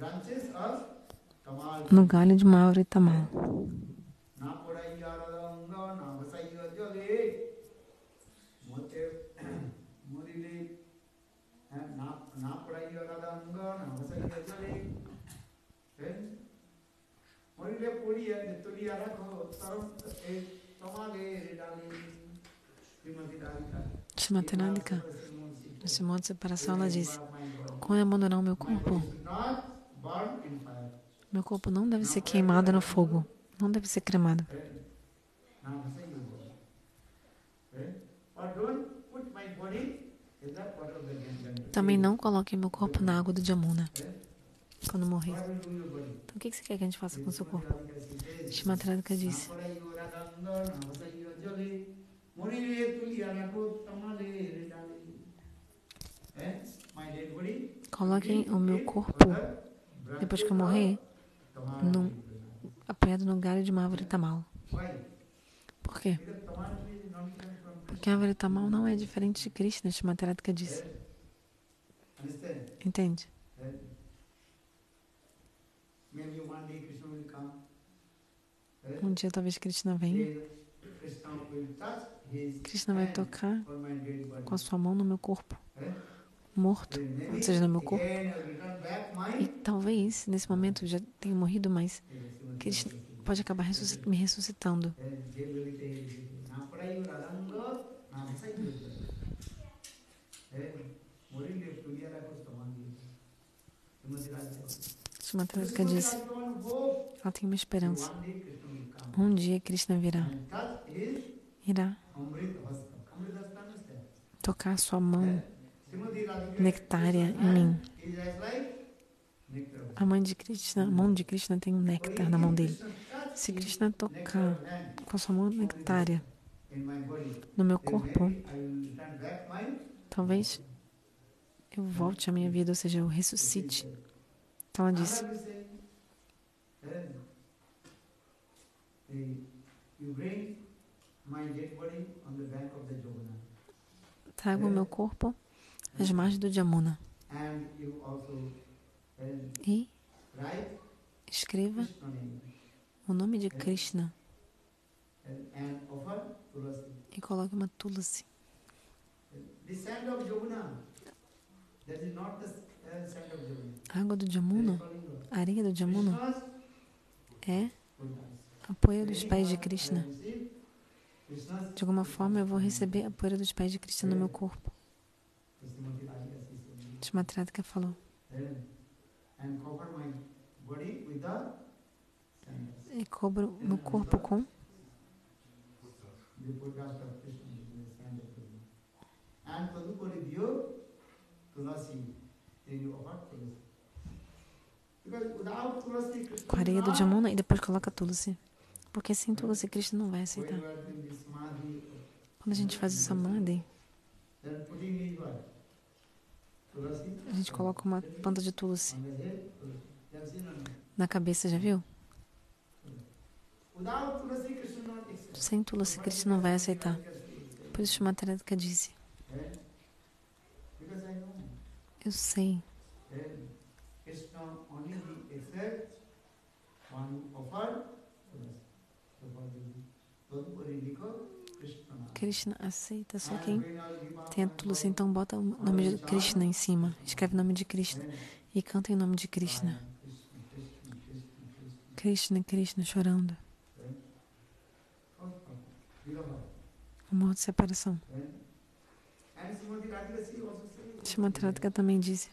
no galho de uma árvore tamal. Shrimati Radhika, nesse modo de separação, ela disse: quando eu abandonar o meu corpo, meu corpo não deve ser queimado no fogo, não deve ser cremado. Também não coloque meu corpo na água do Jamuna quando morrer. Então o que você quer que a gente faça com o seu corpo? Shrimati Radhika disse: coloquem o meu corpo, depois que eu morrer, no, apoiado no galho de uma árvore tamal. Por quê? Porque a árvore tamal não é diferente de Krishna, Shrimati Radhika disse. Entende? Um dia talvez Krishna venha. Krishna vai tocar com a sua mão no meu corpo morto, ou seja, no meu corpo. E talvez, nesse momento, eu já tenha morrido, mas Krishna pode acabar ressuscit- me ressuscitando. Shrimati Radhika disse: ela tem uma esperança. Um dia Krishna virá. Irá tocar sua mão nectária em mim. A mãe de Krishna, a mão de Krishna tem um néctar na mão dele. Se Krishna tocar com a sua mão nectária no meu corpo, talvez eu volte à minha vida, ou seja, eu ressuscite. Então ela disse: traga o meu corpo às margens do Jamuna e escreva o nome de Krishna e coloque uma tulasi. A água do Jamuna, a areia do Jamuna, é a poeira dos pés de Krishna. De alguma forma eu vou receber a poeira dos pés de Krishna no meu corpo. Shrimati Radhika falou: e cobro meu corpo com com a areia do Jamuna e depois coloca tulasi. Porque sem tulasi Krishna não vai aceitar. Quando a gente faz o samadhi, a gente coloca uma planta de tulasi na cabeça, já viu? Sem Tulasi, Krishna não vai aceitar. Por isso Shrimati Radhika disse: eu sei Krishna aceita só quem tem a Tulasi, então bota o nome de Krishna em cima, escreve o nome de Krishna e canta em nome de Krishna. Krishna, Krishna, chorando. Amor de separação. Shrimati Radhika também disse: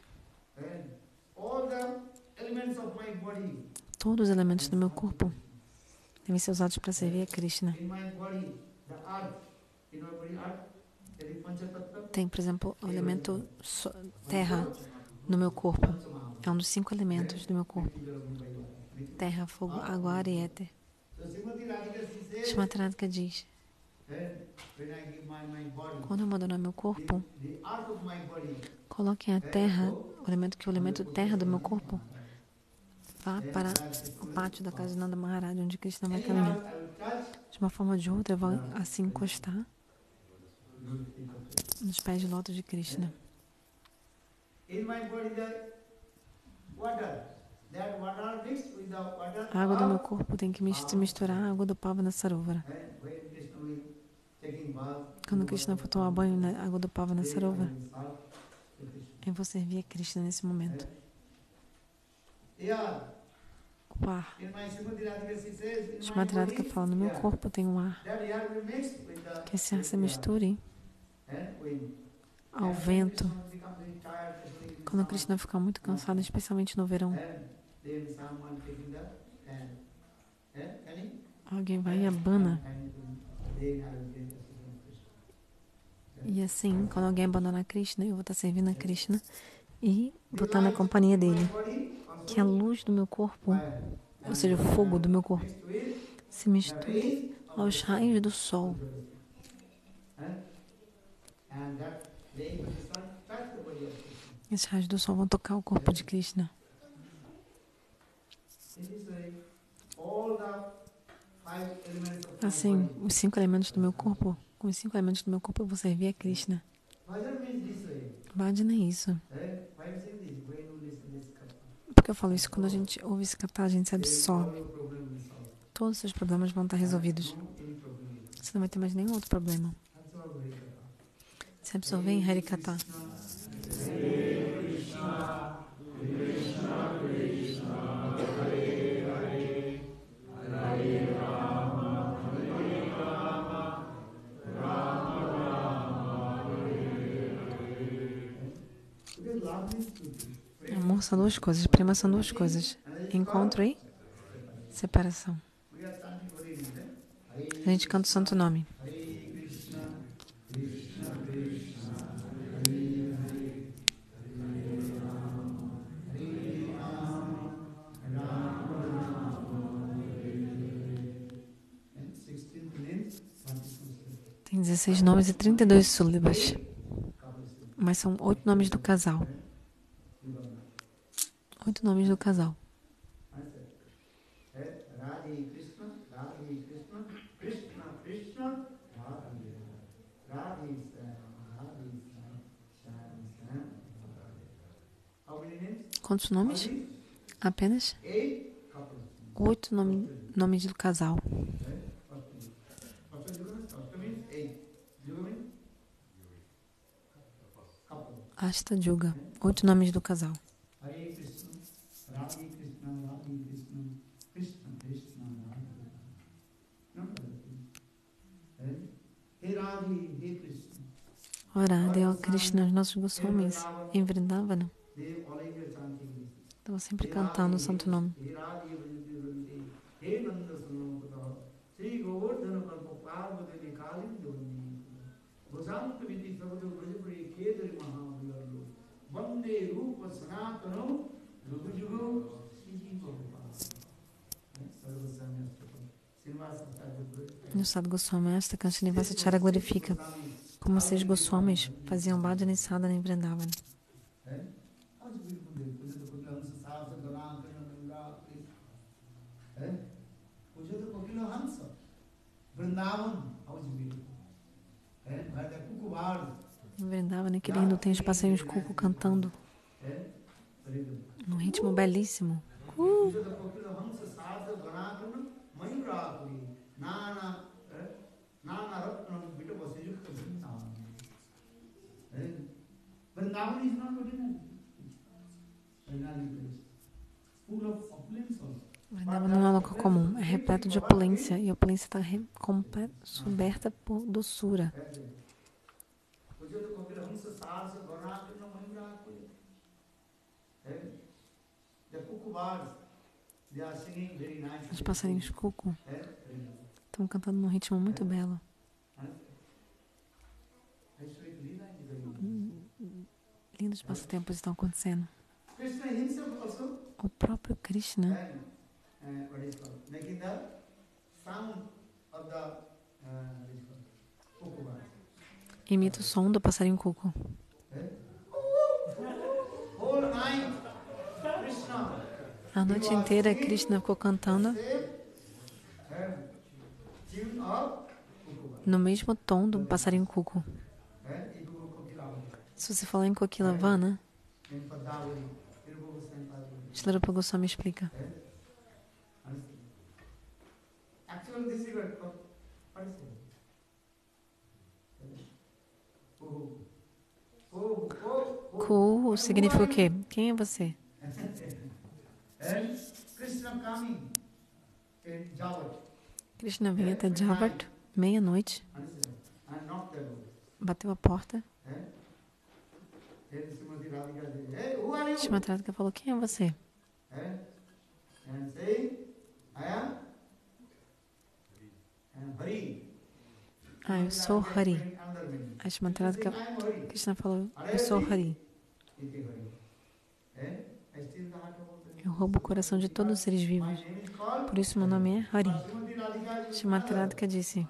todos os elementos do meu corpo devem ser usados para servir a Krishna. Tem, por exemplo, o elemento so- terra no meu corpo. É um dos cinco elementos do meu corpo. Terra, fogo, água, ar e éter. Shrimati Radhika diz: quando eu abandonar meu corpo, coloquem a terra, o elemento que é o elemento terra do meu corpo, vá para o pátio da casa de Nanda Maharaj, onde Krishna vai caminhar. De uma forma ou de outra, eu vou assim encostar nos pés de lótus de Krishna. A água do meu corpo tem que misturar a água do Pavana Sarovara. Quando Krishna for tomar banho na água do Pavana Sarovara, eu vou servir a Krishna nesse momento. O ar. Shrimati Radhika fala: no meu corpo tem um ar. Que esse ar se misture ao vento. Quando Krishna ficar muito cansado, especialmente no verão, alguém vai e abana. E assim, quando alguém abandonar Krishna, eu vou estar servindo a Krishna e vou estar na companhia dele. Que a luz do meu corpo, ou seja, o fogo do meu corpo, se misture aos raios do sol. Esses raios do sol vão tocar o corpo de Krishna. Assim, os cinco elementos do meu corpo, com os cinco elementos do meu corpo eu vou servir a Krishna. Bhajana é isso. Por que eu falo isso? Quando a gente ouve esse katha, a gente se absorve. Todos os seus problemas vão estar resolvidos. Você não vai ter mais nenhum outro problema. Se absorver em Harikatha. Amor são duas coisas, prema são duas coisas. Encontro e separação. A gente canta o santo nome. Tem dezesseis nomes e trinta e dois sílabas. Mas são oito nomes do casal. Oito nomes do casal. Quantos nomes? Apenas oito nome, nomes do casal. Ashta Juga. Oito nomes do casal. Ó Radha, ó Krishna, os nossos Goswamis em Vrindavana estavam sempre cantando o santo nome. No Sadhu Goswami Astaka, Srinivasa Acharya glorifica como seis Goswamis faziam bhajana e sadhana em Vrindavana. No Vrindavan, que lindo, tem os passarinhos cuco cantando num ritmo belíssimo. Uh. Vrindavan não é um local comum, é repleto de opulência, e a opulência está coberta por doçura. Os passarinhos cuco estão cantando num ritmo muito belo. Lindos passatempos estão acontecendo. O próprio Krishna imita o som do passarinho cuco. A noite inteira Krishna ficou cantando no mesmo tom do passarinho cuco. Se você falar em Kokilavana, Srila Rupa Goswami explica. Ku significa o quê? Quem é você? Krishna vinha até Javat, meia-noite, bateu a porta. Shrimati Radhika falou, quem é você? Ah, eu sou Hari. A Shrimati Radhika, Krishna falou, eu sou Hari. Eu roubo o coração de todos os seres vivos. Por isso meu nome é Hari. Shrimati Radhika disse,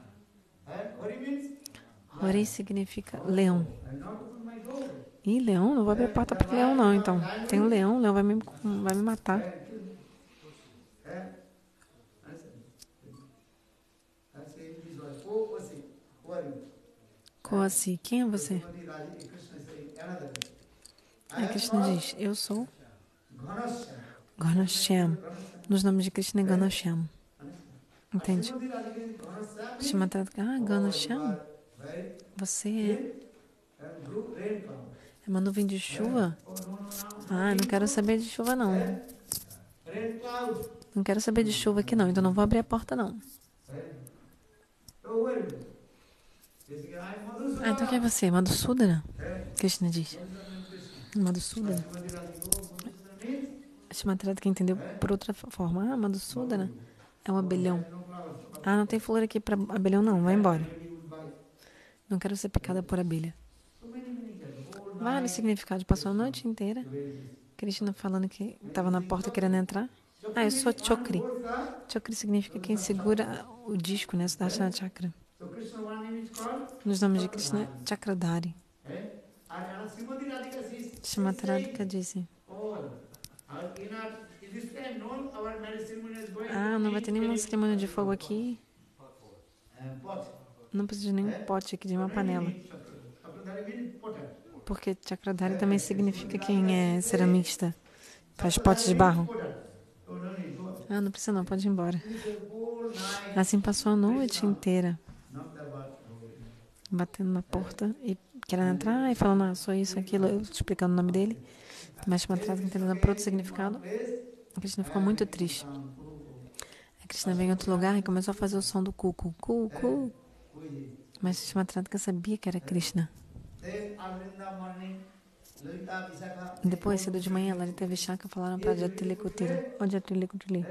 Hari significa leão. Ih, leão? Não vou abrir a porta para o leão, não. Então, tem um leão, o leão vai me, vai me matar. Koasi, quem é você? Aí Krishna diz, eu sou Ghanashyam. Nos nomes de Krishna é Ghanashyam. Entende? Shrimati Radhika, ah, Ghanashyam? Você é... é uma nuvem de chuva? Ah, não quero saber de chuva, não. Não quero saber de chuva aqui, não. Então não vou abrir a porta, não. Ah, então quem é você? Madhusudana? Krishna diz. Madhusudana. Shrimati Radhika entendeu por outra forma. Ah, Madhusudana é um abelhão. Ah, não tem flor aqui para abelhão, não. Vai embora. Não quero ser picada por abelha. Vários significados. Passou a noite inteira. Krishna falando que estava na porta querendo entrar. Ah, eu sou Chokri. Chokri significa quem segura o disco, né? Sudarshana Chakra. Nos nomes de Krishna, Chakradhari. Shrimati Radhika disse, ah, não vai ter nenhuma cerimônia de fogo aqui. Não precisa de nenhum pote aqui, de uma panela. Porque Chakradhari também significa quem é ceramista. Faz potes de barro. Ah, não precisa não, pode ir embora. Assim passou a noite inteira. Batendo na porta e querendo entrar e falando, ah, sou isso, aquilo, eu explicando o nome dele. Mas Shrimati Radhika entendendo por outro significado. A Krishna ficou muito triste. A Krishna veio em outro lugar e começou a fazer o som do cuco. Cu, cu. Mas Shrimati Radhika sabia que era Krishna. Depois, cedo de manhã, Lalita e Vishaka falaram para Jatili Kutila. Ó, Jatili Kutili.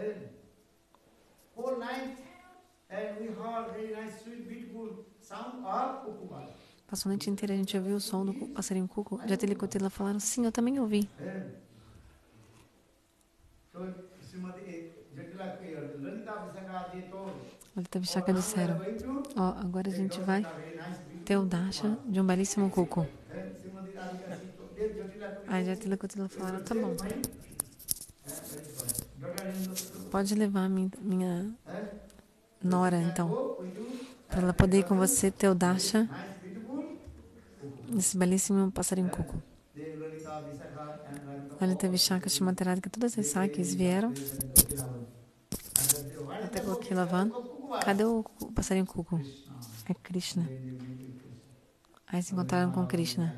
Passou a noite inteira, a gente ouviu o som do passarinho cuco. Jatili Kutila falaram, sim, eu também ouvi. Lalita e Vishaka disseram, ó, agora a gente vai ter o darshan de um belíssimo cuco. Aí Jatili Kutila falaram, tá bom. Pode levar minha, minha, nora, então, para ela poder ir com você ter o darshan desse belíssimo passarinho cuco. Lalita, Vishaka, Shrimati Radhika, todas as sakis vieram até Gokilavan. Cadê o cu- passarinho cuco? É Krishna. Aí se encontraram com Krishna.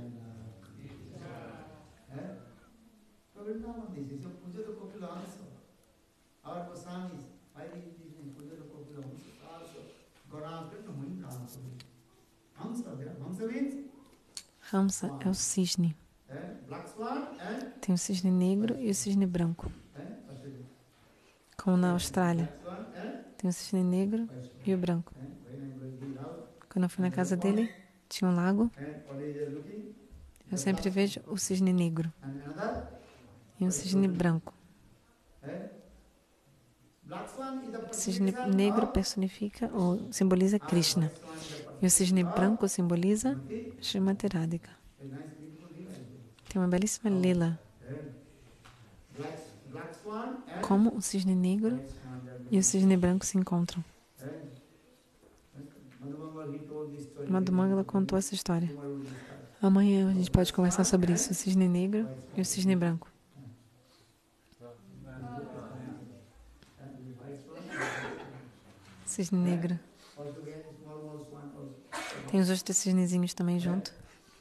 Hamsa é o cisne. Tem o cisne negro e o cisne branco. Como na Austrália. Tem o cisne negro e o branco. Quando eu fui na casa dele, tinha um lago. Eu sempre vejo o cisne negro e um cisne branco. O cisne negro personifica ou simboliza Krishna. E o cisne branco simboliza Srimati Radhika. Tem uma belíssima lila. Como o cisne negro e o cisne branco se encontram. Madhumangala contou essa história. Amanhã a gente pode conversar sobre isso. O cisne negro e o cisne branco. Cisne negro. Tem os outros cisnezinhos também junto.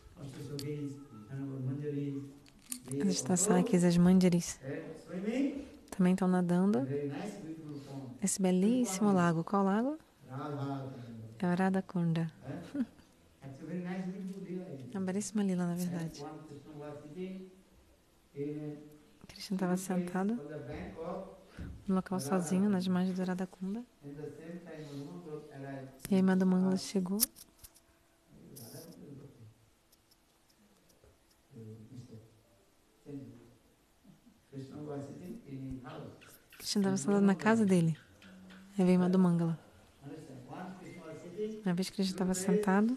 As tasakis, as manjaris. Também estão nadando. Esse belíssimo lago. Qual lago? É o Radhakunda. É uma belíssima lila, na verdade. Krishna estava sentado no local sozinho, nas margens do Radhakunda. E aí Madhumangala chegou. Krishna estava sentado na casa dele. Aí veio Madhumangala. Uma vez que Krishna estava sentado,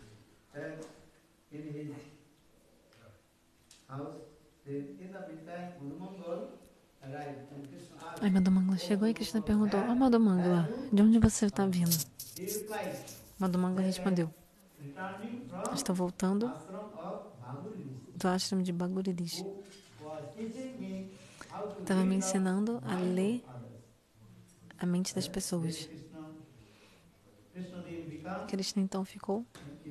aí Madhumangala chegou e Krishna perguntou: Ó, oh, Madhumangala, de onde você está vindo? Madhumangala respondeu: estou voltando do ashram de Bhaguri Rishi. Estava me ensinando a ler a mente das pessoas. Krishna então ficou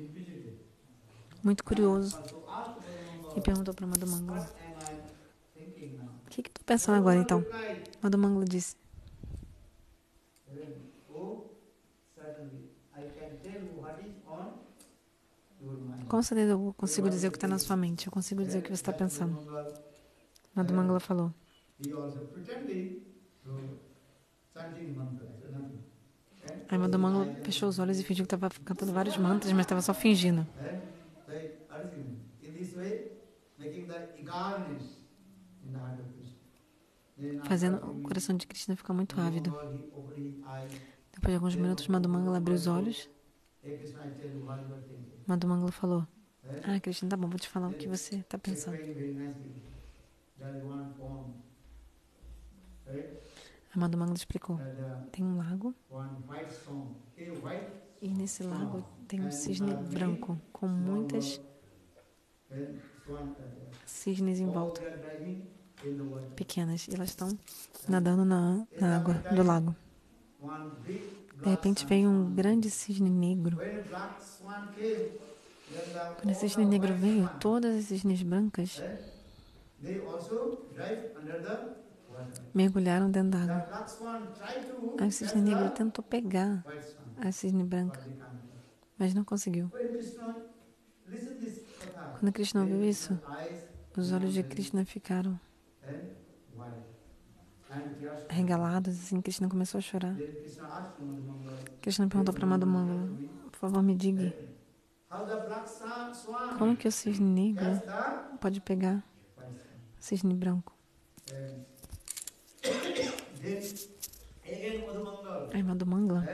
muito curioso e perguntou para Madhumangala: o que que tu pensando agora então? Madhumangala disse: com certeza eu consigo dizer o que está na sua mente. Eu consigo dizer o que você está pensando. Madhumangala falou: aí Madhumangala fechou os olhos e fingiu que estava cantando vários mantras, mas estava só fingindo. Fazendo o coração de Krishna ficar muito ávido. Depois de alguns minutos, Madhumangala abriu os olhos. Madhumangala falou: ah, Krishna, tá bom, vou te falar o que você está pensando. A Madhumangala explicou: tem um lago e nesse lago tem um cisne branco com muitas cisnes em volta, pequenas, e elas estão nadando na, na água do lago. De repente veio um grande cisne negro. Quando esse cisne negro veio, todas as cisnes brancas mergulharam dentro da água. Aí o cisne negro tentou pegar a cisne branca, mas não conseguiu. Quando Krishna ouviu isso, os olhos de Krishna ficaram regalados, assim. Krishna começou a chorar. Krishna perguntou para Madhumangala: por favor, me diga, como que o cisne negro pode pegar o cisne branco? Aí Madhumangala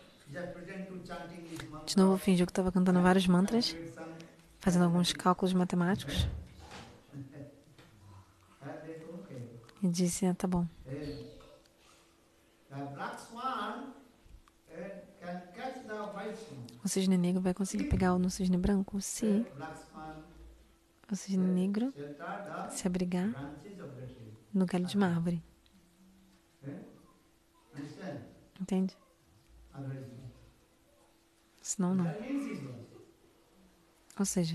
de novo fingiu que estava cantando vários mantras, fazendo alguns cálculos matemáticos, e disse: ah, tá bom. O cisne negro vai conseguir pegar no cisne branco se o cisne negro se abrigar no galho de uma árvore. Entende? Senão, não. Ou seja,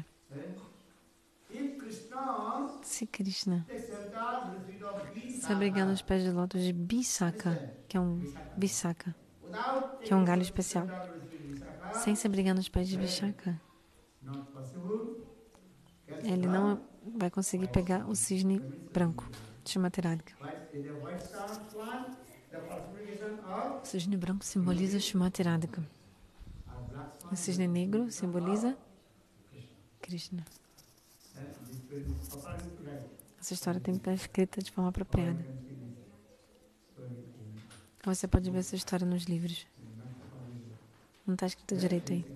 se Krishna se abrigar nos pés de lótus de Vishaka, que é um Vishaka, que é um galho especial, sem se abrigar nos pés de Vishaka, ele não vai conseguir pegar o cisne branco, Shrimati Radhika. O cisne branco simboliza Shrimati Radhika. O cisne negro simboliza Krishna. Essa história tem que estar escrita de forma apropriada. Você pode ver essa história nos livros. Não está escrita direito aí.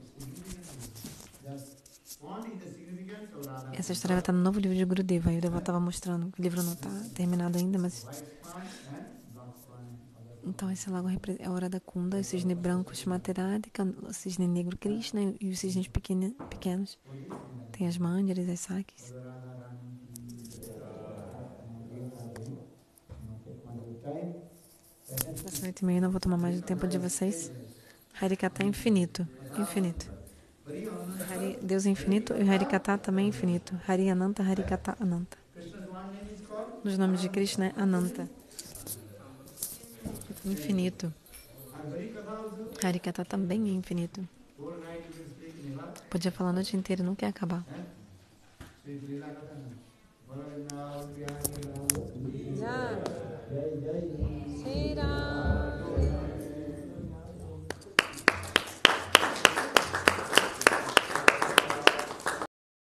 Essa história vai estar no novo livro de Gurudeva. Aí o Deva estava mostrando. O livro não está terminado ainda, mas... Então, esse lago é a hora da Kunda, o cisne branco Shrimati Radhika, o cisne negro Krishna e os cisnes pequenos. Tem as mandiras, as sakis. Às oito e meia não vou tomar mais o tempo de vocês. Harikata é infinito. Infinito. Hari, Deus é infinito e o Harikata também é infinito. Hari Ananta, Harikata Ananta. Nos nomes de Krishna é Ananta. Infinito. Harikata também é infinito. Podia falar a noite inteira e não quer acabar. Já.